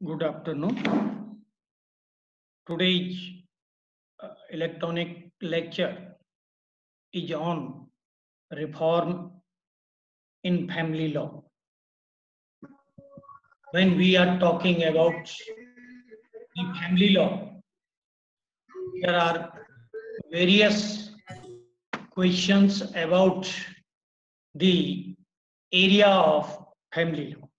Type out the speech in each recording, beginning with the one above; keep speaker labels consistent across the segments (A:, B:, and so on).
A: Good afternoon. Today's electronic lecture is on reform in family law. When we are talking about the family law, there are various questions about the area of family law.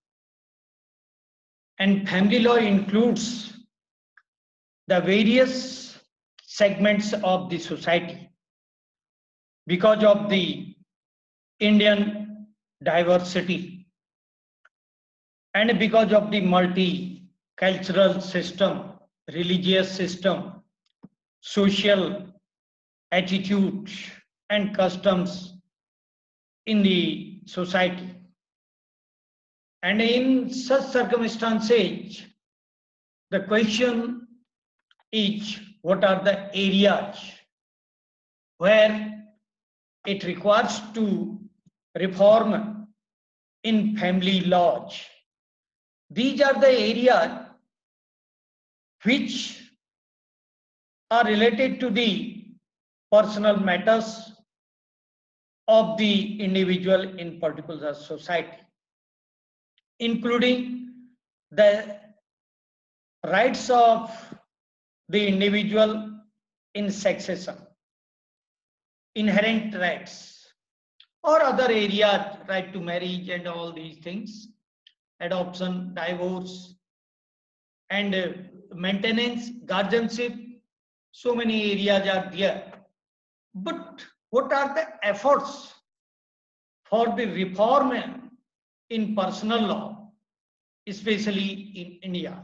A: And family law includes the various segments of the society because of the Indian diversity and because of the multicultural system, religious system, social attitude and customs in the society. And in such circumstances, the question is what are the areas where it requires to reform in family laws. These are the areas which are related to the personal matters of the individual in particular society, including the rights of the individual in succession, inherent rights, or other areas, right to marriage and all these things, adoption, divorce, and maintenance, guardianship. So many areas are there. But what are the efforts for the reform in personal law, especially in India?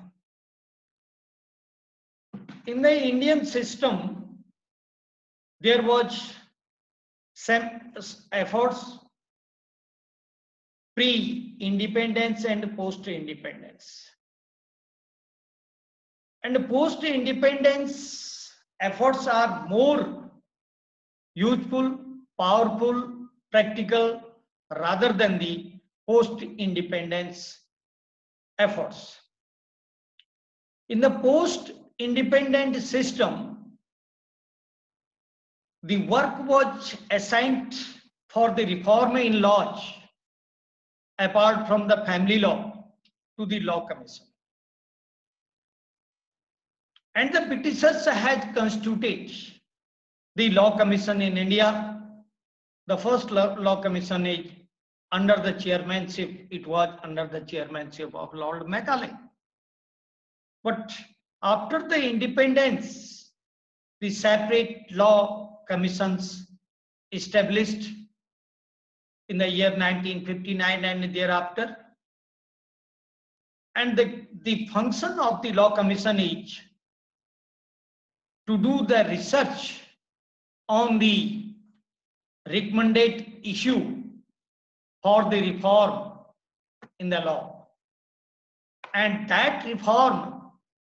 A: In the Indian system, there was some efforts pre-independence and post-independence. And post-independence efforts are more useful, powerful, practical rather than the post-independence efforts. In the post-independent system, the work was assigned for the reform in laws apart from the family law to the Law Commission. And the Britishers had constituted the Law Commission in India. The first Law Commission is under the chairmanship, it was under the chairmanship of Lord Macaulay. But after the independence, the separate law commissions established in the year 1959 and thereafter. And the function of the Law Commission is to do the research on the recommended issue for the reform in the law. And that reform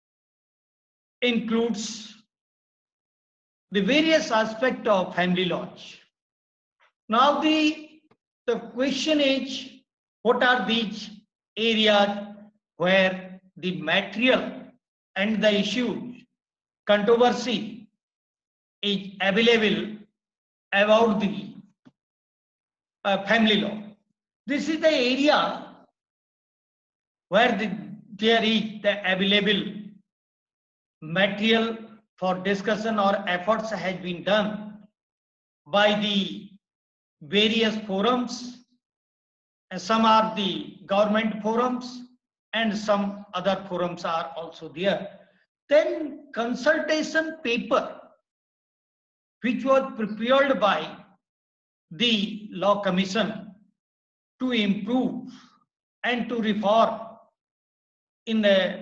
A: includes the various aspects of family laws. Now the question is, what are these areas where the material and the issue, controversy is available about the family law? This is the area where there is the available material for discussion or efforts has been done by the various forums, and some are the government forums and some other forums are also there. Then consultation paper which was prepared by the Law Commission to improve and to reform in the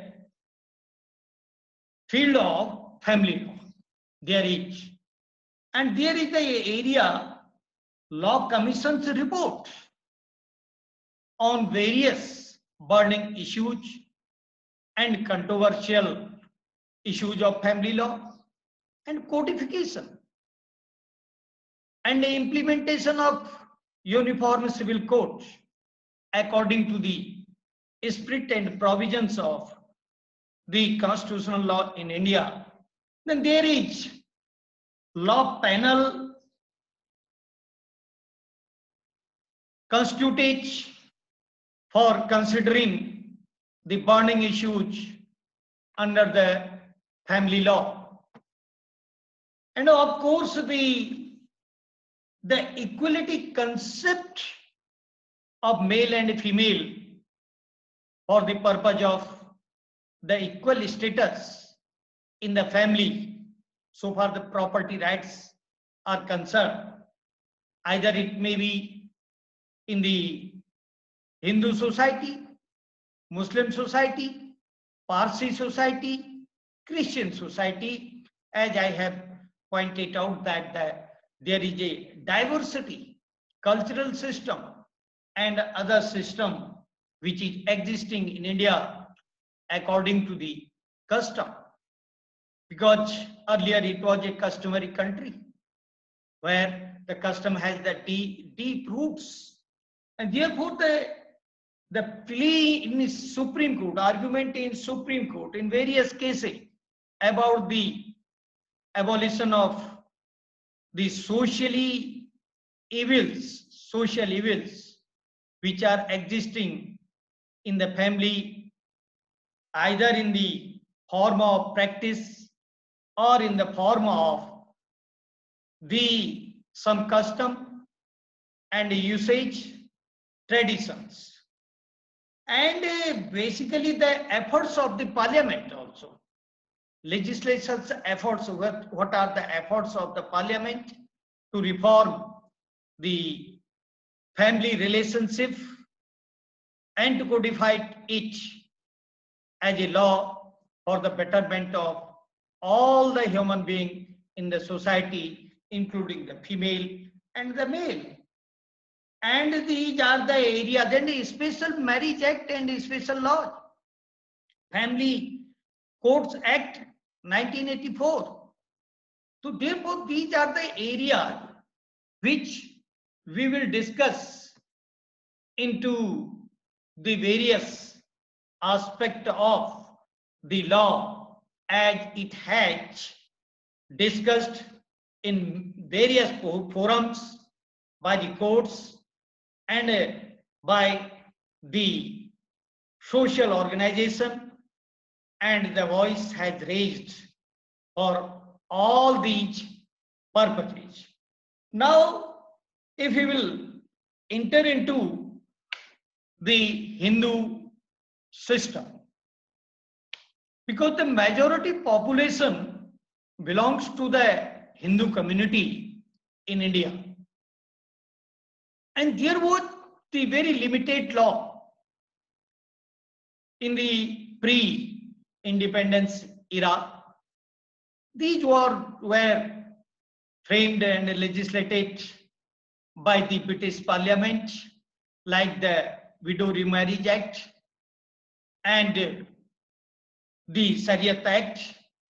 A: field of family law, there is. And there is the area Law Commission's report on various burning issues and controversial issues of family law and codification and the implementation of Uniform Civil Code according to the spirit and provisions of the constitutional law in India, then there is law panel constituted for considering the burning issues under the family law. And of course, the equality concept of male and female for the purpose of the equal status in the family, so far the property rights are concerned, either it may be in the Hindu society, Muslim society, Parsi society, Christian society, as I have pointed out that there is a diversity, cultural system and other system which is existing in India according to the custom, because earlier it was a customary country where the custom has the deep roots, and therefore the plea in Supreme Court, argument in Supreme Court in various cases about the abolition of the social evils which are existing in the family, either in the form of practice or in the form of some custom and usage traditions, and basically the efforts of the parliament also, legislation's efforts. What are the efforts of the parliament to reform the family relationship and to codify it as a law for the betterment of all the human beings in the society, including the female and the male. And these are the areas, and the Special Marriage Act and special laws, Family Courts Act 1984. So therefore, these are the areas which we will discuss into the various aspects of the law as it has discussed in various forums by the courts and by the social organization, and the voice has raised for all these purposes. Now, if we will enter into the Hindu system, because the majority population belongs to the Hindu community in India, and there was the very limited law in the pre-independence era. These were framed and legislated by the British Parliament, like the Widow Remarriage Act and the Shariat Act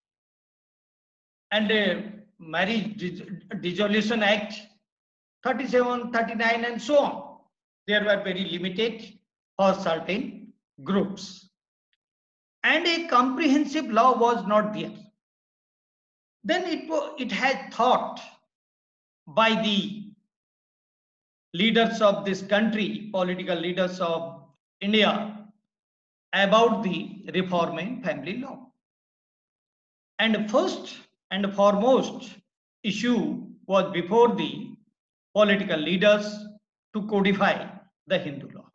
A: and Marriage Dissolution Act 37, 39 and so on. They were very limited for certain groups, and a comprehensive law was not there. Then it had thought by the leaders of this country, political leaders of India, about the reforming family law. And first and foremost issue was before the political leaders to codify the Hindu law.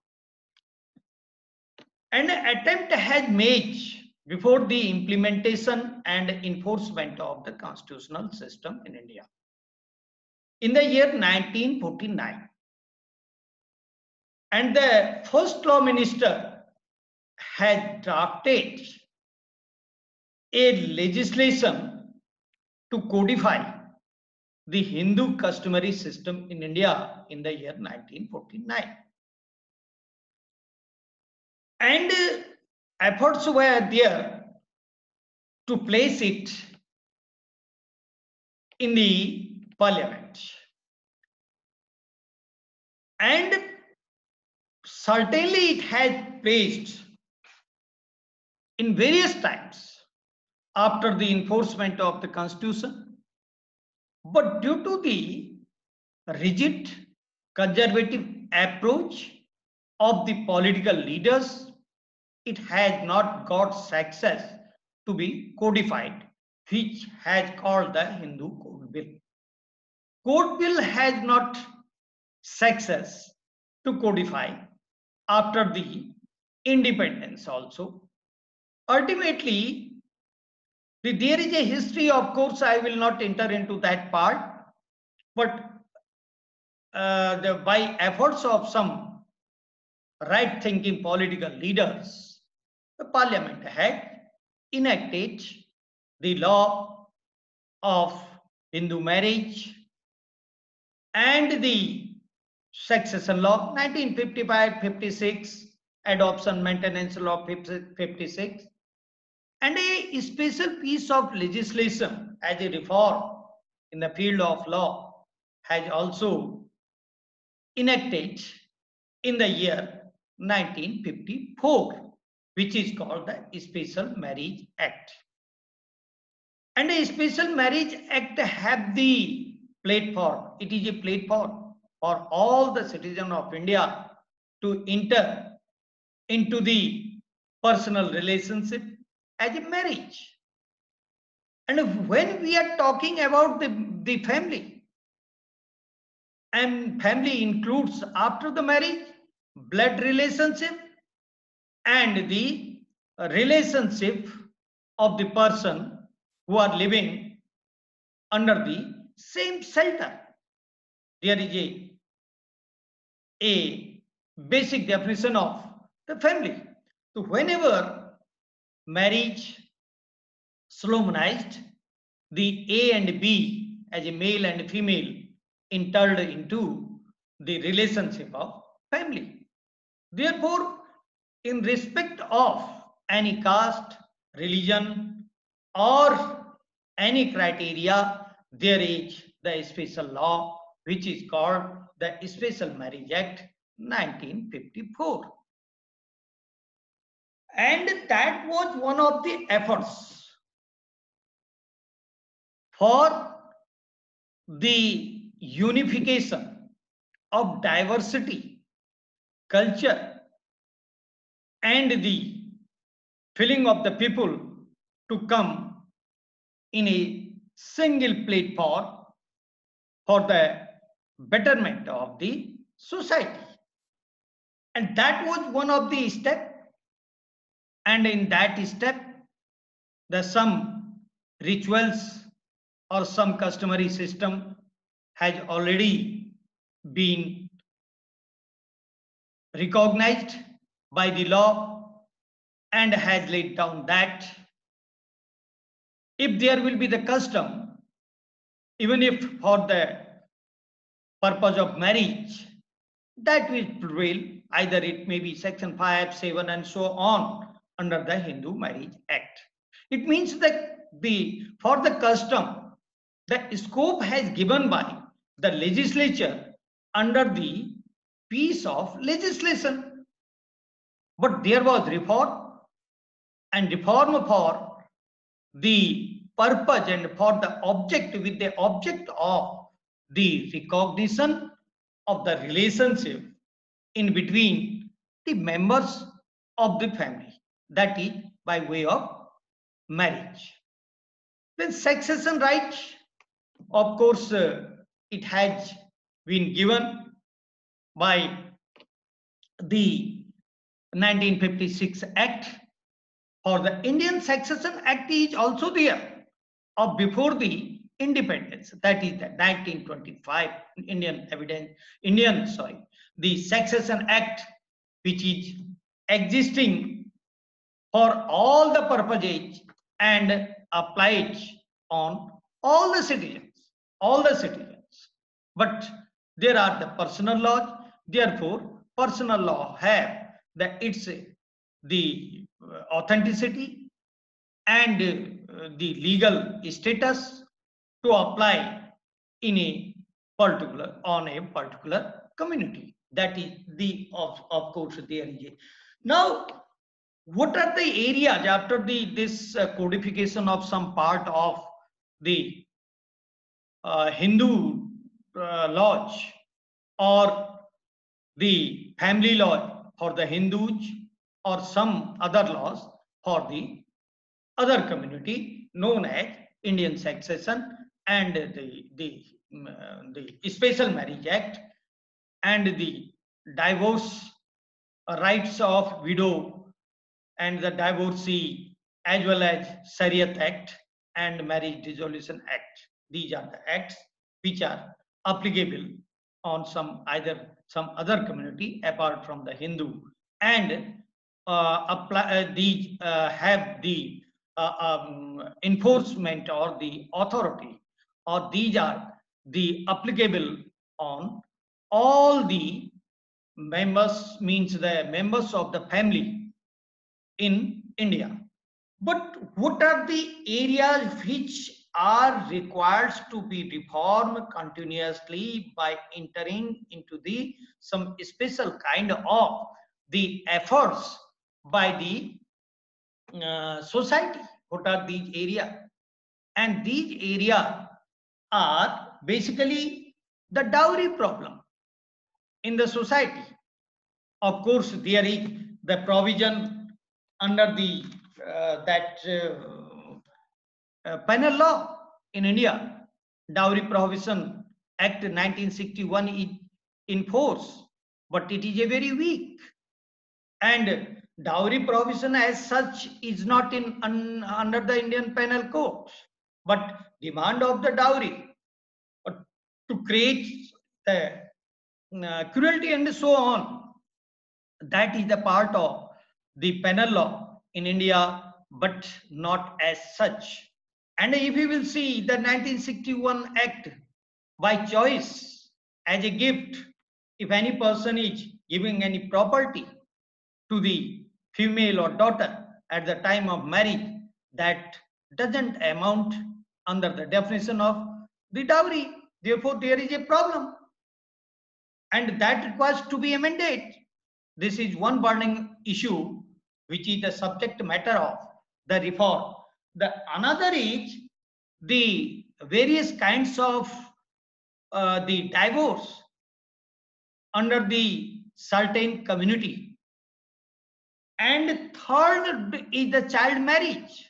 A: An attempt has made before the implementation and enforcement of the constitutional system in India. In the year 1949, and the first law minister had drafted a legislation to codify the Hindu customary system in India in the year 1949. And efforts were there to place it in the parliament. And certainly it had placed in various times after the enforcement of the constitution, but due to the rigid conservative approach of the political leaders, it has not got success to be codified, which has called the Hindu Code Bill. Code Bill has not success to codify after the independence also. Ultimately, there is a history, of course, I will not enter into that part, but by efforts of some right thinking political leaders, the parliament had enacted the law of Hindu marriage and the succession law 1955-56, adoption maintenance law 56, and a special piece of legislation as a reform in the field of law has also enacted in the year 1954, which is called the Special Marriage Act. And a Special Marriage Act have the platform, it is a platform for all the citizens of India to enter into the personal relationship as a marriage. And when we are talking about the family, and family includes after the marriage, blood relationship and the relationship of the person who are living under the same shelter. There is a basic definition of the family. So whenever marriage solemnized, the A and B as a male and female entered into the relationship of family. Therefore, in respect of any caste, religion, or any criteria, there is the special law which is called the Special Marriage Act 1954. And that was one of the efforts for the unification of diversity, culture, and the feeling of the people to come in a single platform for the betterment of the society. And that was one of the steps. And in that step, the some rituals or some customary system has already been recognized by the law and has laid down that if there will be the custom, even if for the purpose of marriage, that will prevail, either it may be section 5, 7 and so on under the Hindu Marriage Act. It means that for the custom, the scope has given by the legislature under the piece of legislation. But there was reform, and reform for the purpose and for the object, with the object of the recognition of the relationship in between the members of the family, that is by way of marriage. Then succession right, of course, it has been given by the 1956 Act. For the Indian Succession Act is also there of before the independence, that is the 1925 the Succession Act, which is existing for all the purposes and applied on all the citizens. But there are the personal laws, therefore personal law have the authenticity and the legal status to apply in a particular community. That is of course there is now what are the areas after this codification of some part of the Hindu laws or the family law for the Hindus or some other laws for the other community known as Indian Succession and the Special Marriage Act and the divorce rights of widow and the divorcee, as well as Shariat Act and Marriage Dissolution Act. These are the acts which are applicable on some other community apart from the Hindu, and these have the enforcement or the authority, or these are the applicable on all the members, means the members of the family in India. But what are the areas which are required to be reformed continuously by entering into the some special kind of the efforts by the society? What are these areas? And these areas are basically the dowry problem in the society. Of course, there is the provision under the penal law in India. Dowry Prohibition Act 1961 is in force, but it is a very weak. And dowry prohibition as such is not under the Indian Penal Code, but demand of the dowry to create the cruelty and so on, that is the part of the penal law in India, but not as such. And if you will see the 1961 Act, by choice, as a gift, if any person is giving any property to the female or daughter at the time of marriage, that doesn't amount under the definition of the dowry. Therefore, there is a problem, and that requires to be amended. This is one burning issue which is the subject matter of the reform. The another is the various kinds of the divorce under the certain community. And third is the child marriage.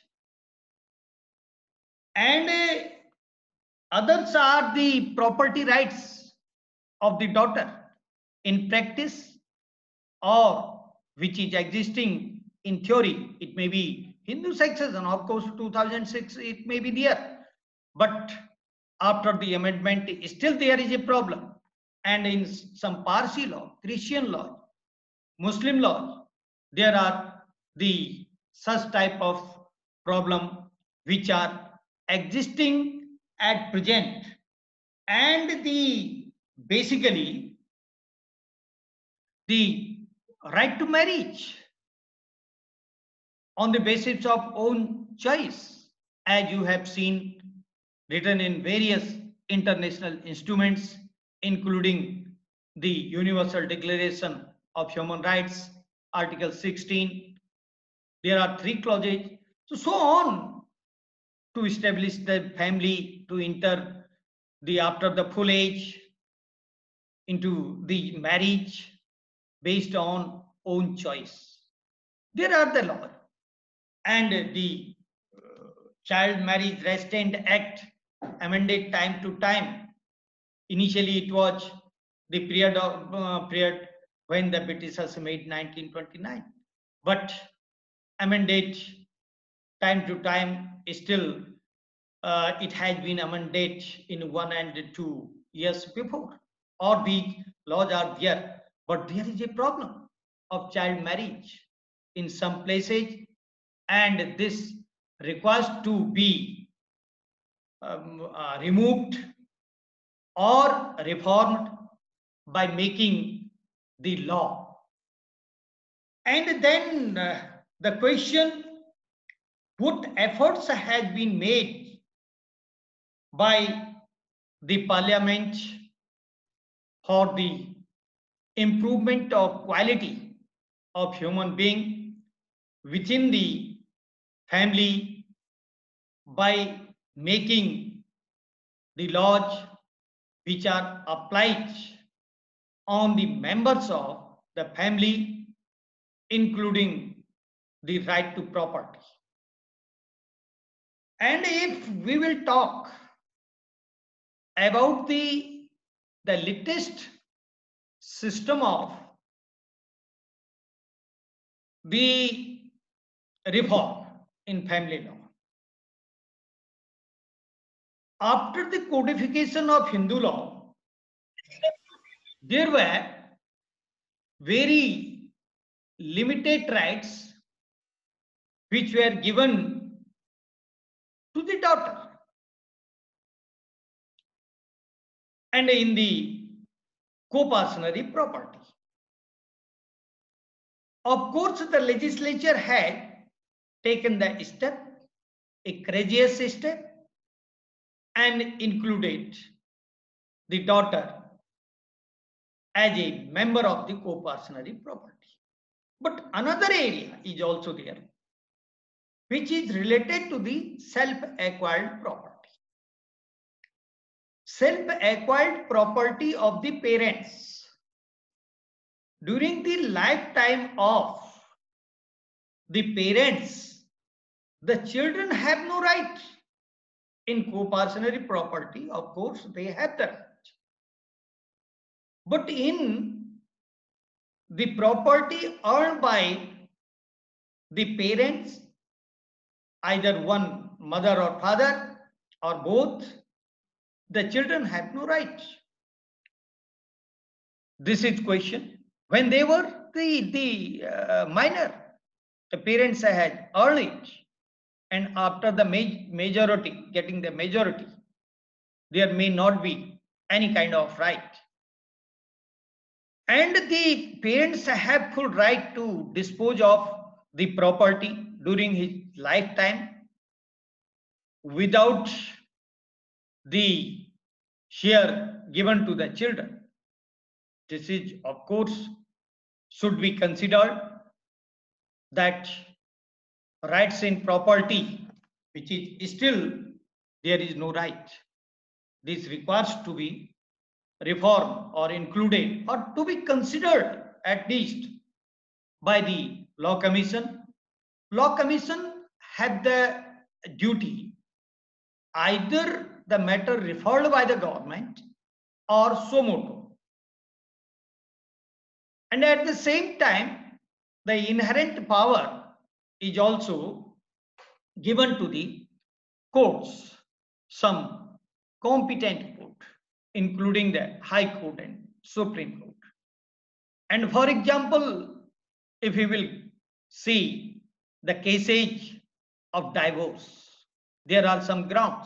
A: And others are the property rights of the daughter in practice, or which is existing in theory. It may be Hindu succession, of course, 2006 it may be there, but after the amendment still there is a problem. And in some Parsi law, Christian law, Muslim law, there are the such type of problem which are existing at present. And the basically the right to marriage on the basis of own choice, as you have seen written in various international instruments, including the Universal Declaration of Human Rights, Article 16. There are 3 clauses, so on, to establish the family, to enter the after the full age into the marriage based on own choice. There are the law. And the Child Marriage Restraint Act, amended time to time. Initially it was the period when the Britishers made 1929, but amended time to time. Still it has been amended in 1 and 2 years before, or the laws are there, but there is a problem of child marriage in some places, and this requires to be removed or reformed by making the law. And then the question, what efforts have been made by the parliament for the improvement of quality of human being within the family by making the laws which are applied on the members of the family, including the right to property. And if we will talk about the latest system of the reform in family law, after the codification of Hindu law, there were very limited rights which were given to the daughter. And in the co-partnership property. Of course, the legislature had taken the step, a courageous step, and included the daughter as a member of the co-partnership property. But another area is also there, which is related to the self-acquired property. Self-acquired property of the parents during the lifetime of the parents, the children have no right. In co-partnership property, of course, they have the right. But in the property earned by the parents, either one mother or father or both, the children have no right. This is question. When they were the minor, the parents had earned it, and after the majority, getting the majority, there may not be any kind of right. And the parents have full right to dispose of the property during his lifetime without the share given to the children. This is, of course, should be considered that rights in property, which is still there is no right. This requires to be reformed or included or to be considered at least by the Law Commission. Law Commission had the duty either the matter referred by the government or suo motu. And at the same time, the inherent power is also given to the courts, some competent court, including the High Court and Supreme Court. And for example, if we will see the cases of divorce, there are some grounds.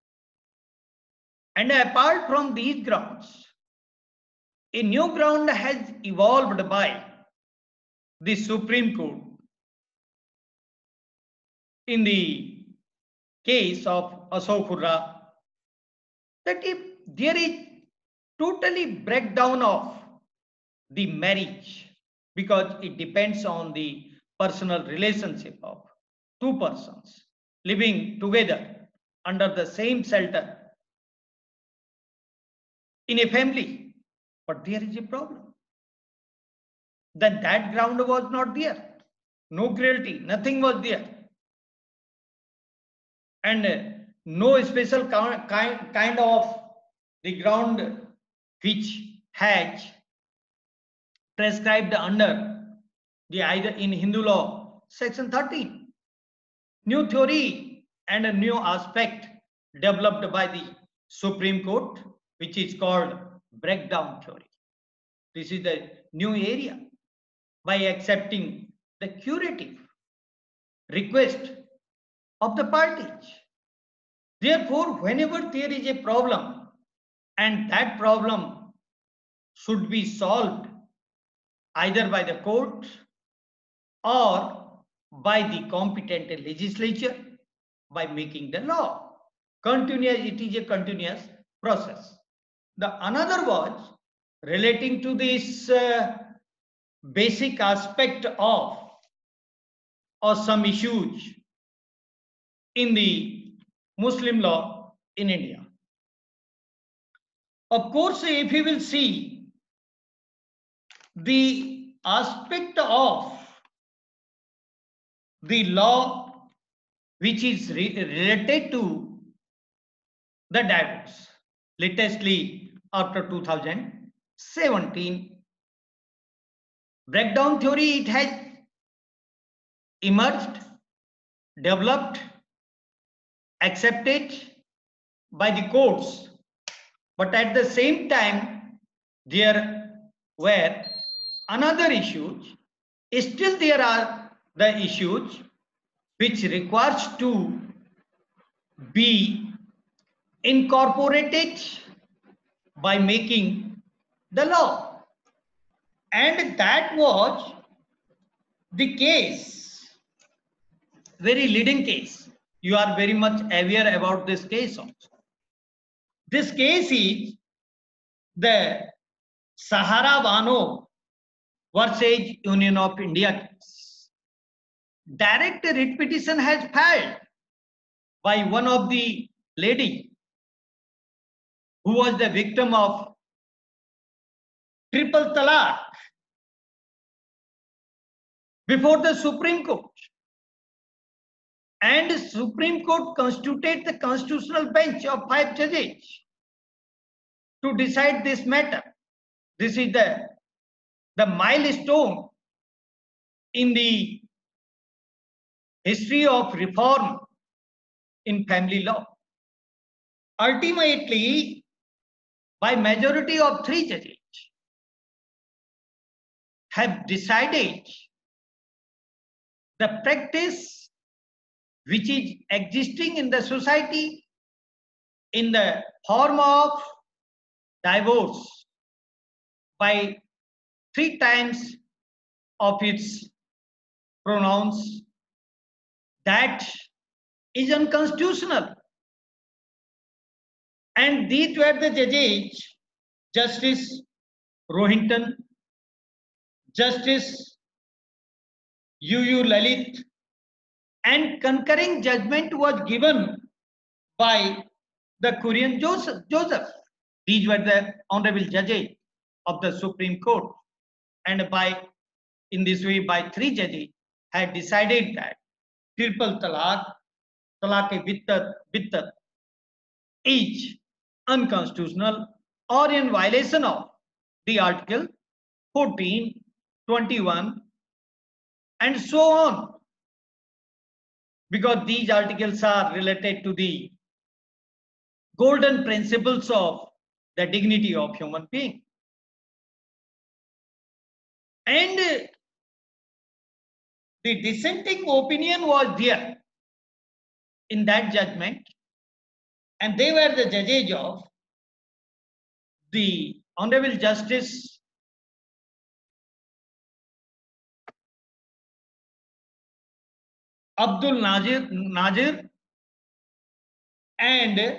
A: And apart from these grounds, a new ground has evolved by the Supreme Court in the case of Ashok Khurra, that if there is totally breakdown of the marriage, because it depends on the personal relationship of two persons living together under the same shelter in a family, but there is a problem. Then that ground was not there. No cruelty, nothing was there. And no special kind of the ground which has prescribed under the either in Hindu law, section 13. New theory and a new aspect developed by the Supreme Court, which is called breakdown theory. This is the new area by accepting the curative request of the parties. Therefore, whenever there is a problem and that problem should be solved either by the court or by the competent legislature by making the law. It is a continuous process. The another was relating to this basic aspect of or some issues in the Muslim law in India. Of course, if you will see the aspect of the law which is related to the divorce, latestly after 2017, breakdown theory, it has emerged, developed, accepted by the courts, but at the same time there were another issues. Still there are the issues which requires to be incorporated by making the law, and that was the case, very leading case. You are very much aware about this case also. This case is the Sahara Bano versus Union of India case. Direct writ petition has filed by one of the lady who was the victim of triple talaq before the Supreme Court. And Supreme Court constituted the constitutional bench of 5 judges to decide this matter. This is the milestone in the history of reform in family law. Ultimately, by majority of 3 judges, have decided the practice which is existing in the society in the form of divorce by 3 times of its pronouns, that is unconstitutional. And these were the judges: Justice Rohinton, Justice U.U. Lalit, and concurring judgment was given by the Korean Joseph. These were the honorable judges of the Supreme Court, and in this way by 3 judges had decided that triple talaq, talaq-e-bittat, is unconstitutional or in violation of the Article 14, 21, and so on, because these articles are related to the golden principles of the dignity of human being. And the dissenting opinion was there in that judgment, and they were the judges of the Honorable Justice Abdul Nazir and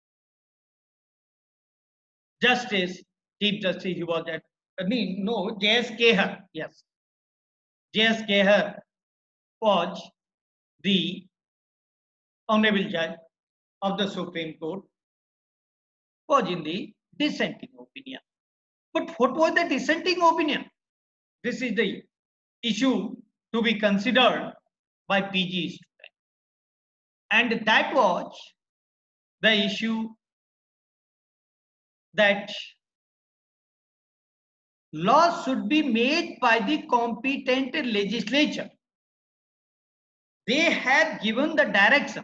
A: Justice, Chief Justice, he was at, no, J.S. Kehar, yes. J.S. Kehar was the Honorable Judge of the Supreme Court, was in the dissenting opinion. But what was the dissenting opinion? This is the issue to be considered by PG students. And that was the issue that laws should be made by the competent legislature. They have given the direction.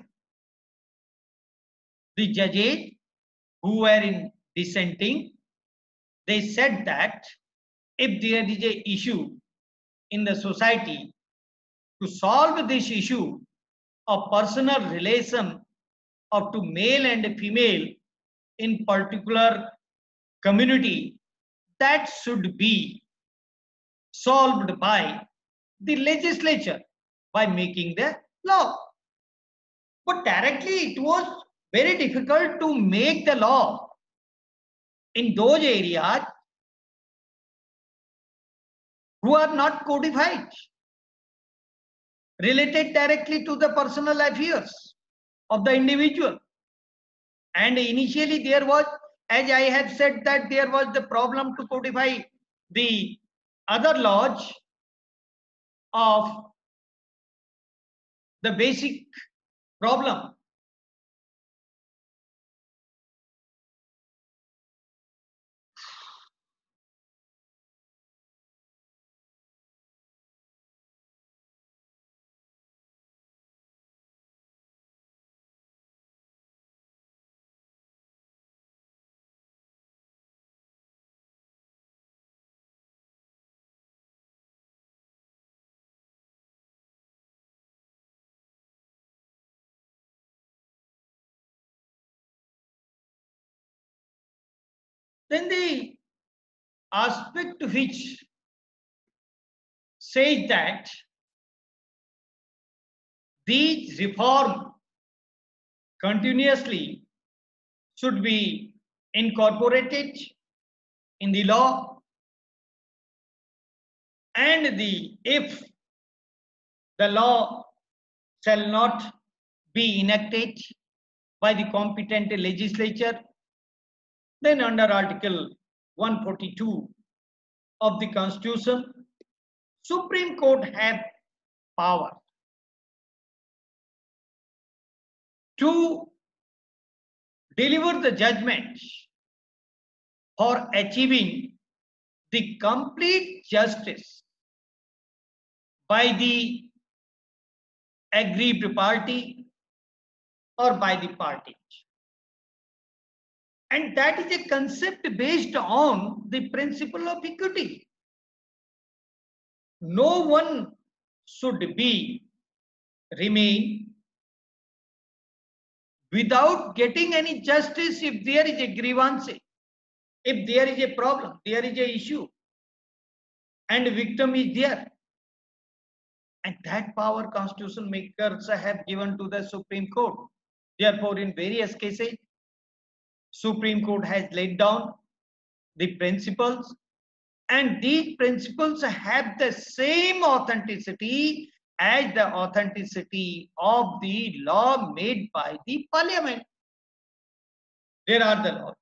A: The judges who were in dissenting, they said that if there is an issue in the society, to solve this issue of personal relation of to male and female in particular community, that should be solved by the legislature by making the law. But directly it was very difficult to make the law in those areas who are not codified. related directly to the personal affairs of the individual. And initially there was, as I have said, that there was the problem to codify the other laws of the basic problem. Then the aspect which says that these reform continuously should be incorporated in the law, and if the law shall not be enacted by the competent legislature, then under Article 142 of the Constitution, Supreme Court have power to deliver the judgment for achieving the complete justice by the aggrieved party or by the parties. And that is a concept based on the principle of equity. No one should remain without getting any justice if there is a grievance, if there is a problem, there is a issue, and victim is there. And that power constitution makers have given to the Supreme Court. Therefore, in various cases, Supreme Court has laid down the principles, and these principles have the same authenticity as the authenticity of the law made by the parliament. There are the laws.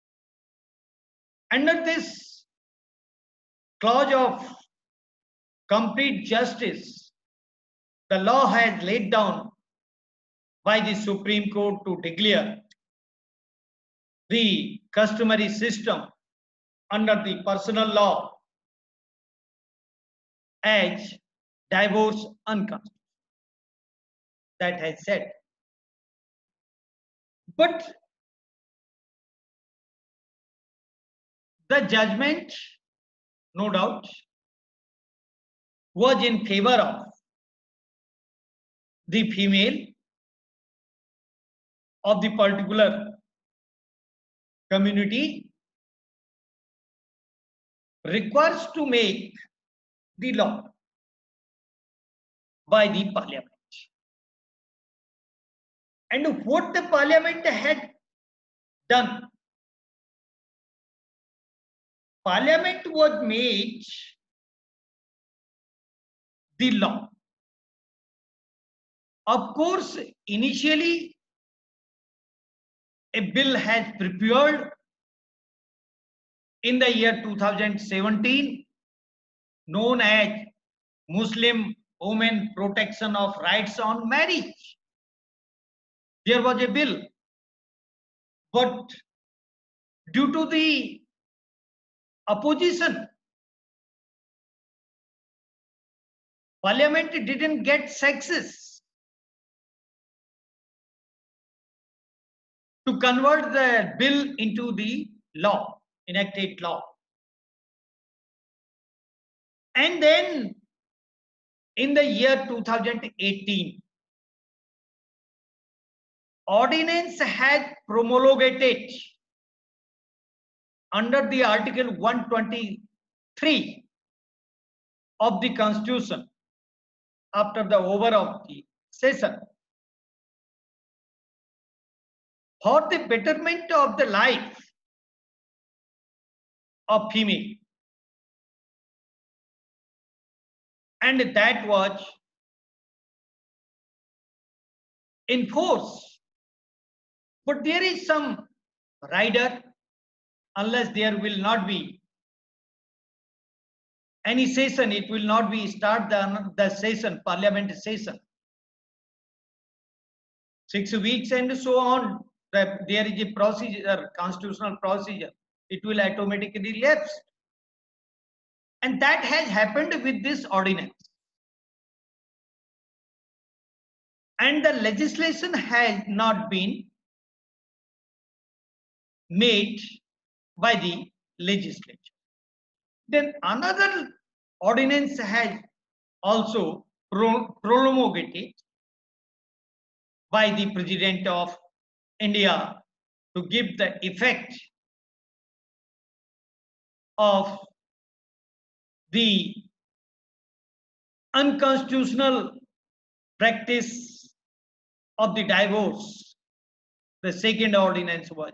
A: Under this clause of complete justice, the law has laid down by the Supreme Court to declare the customary system under the personal law as divorce unconstitutional. That has said. But the judgment, no doubt, was in favor of the female of the particular community requires to make the law by the parliament. And what the parliament had done, parliament was made the law. Of course, initially a bill has prepared in the year 2017 known as Muslim Women Protection of Rights on Marriage. There was a bill, but due to the opposition, parliament didn't get success to convert the bill into the law, enacted law. And then in the year 2018, ordinance had promulgated under the Article 123 of the Constitution after the over of the session for the betterment of the life of female, and that was in force. But there is some rider, unless there will not be any session, it will not be start the session, parliament session. 6 weeks and so on. There is a procedure, constitutional procedure. It will automatically lapse. And that has happened with this ordinance. And the legislation has not been made by the legislature. Then another ordinance has also promulgated by the President of India to give the effect of the unconstitutional practice of the divorce. The second ordinance was.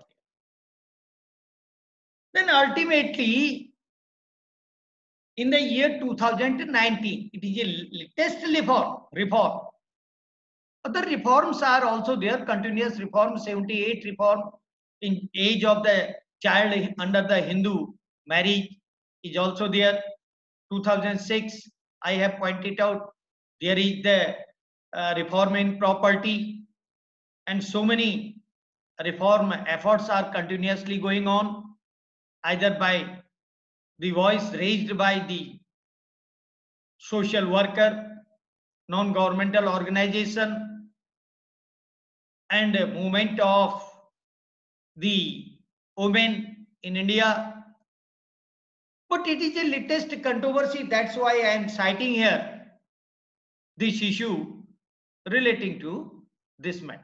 A: Then ultimately, in the year 2019, it is a latest reform. Other reforms are also there, continuous reform, 78 reform in age of the child under the Hindu marriage is also there. 2006, I have pointed out, there is the reform in property, and so many reform efforts are continuously going on, either by the voice raised by the social worker, non-governmental organization, and movement of the women in India. But it is a latest controversy, that's why I am citing here this issue relating to this matter.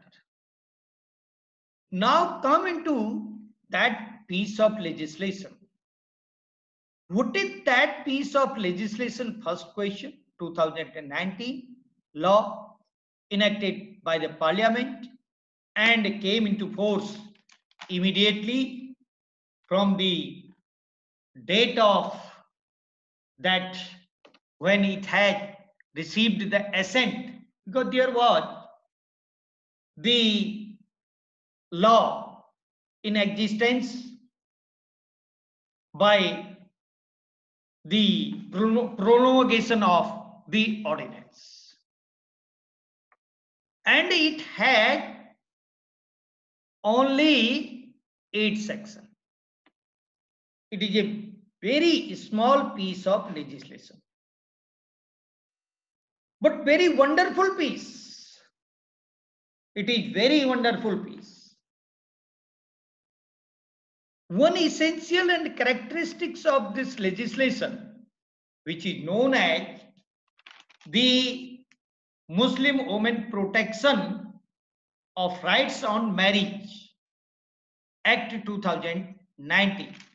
A: Now come into that piece of legislation. What is that piece of legislation? First question, 2019 law enacted by the parliament and came into force immediately from the date of that when it had received the assent, because there was the law in existence by the promulgation of the ordinance, and it had only 8 sections. It is a very small piece of legislation, but very wonderful piece. It is very wonderful piece. One essential and characteristics of this legislation, which is known as the Muslim Women Protection of Rights on Marriage Act 2019.